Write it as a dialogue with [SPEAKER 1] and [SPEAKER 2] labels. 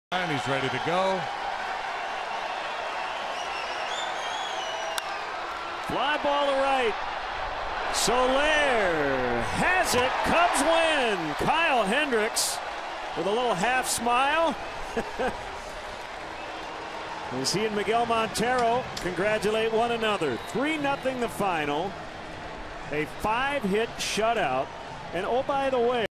[SPEAKER 1] And he's ready to go.
[SPEAKER 2] Fly ball to right. Soler has it. Cubs win. Kyle Hendricks with a little half smile. As he and Miguel Montero congratulate one another. 3-0 the final. A 5-hit shutout. And oh, by the way,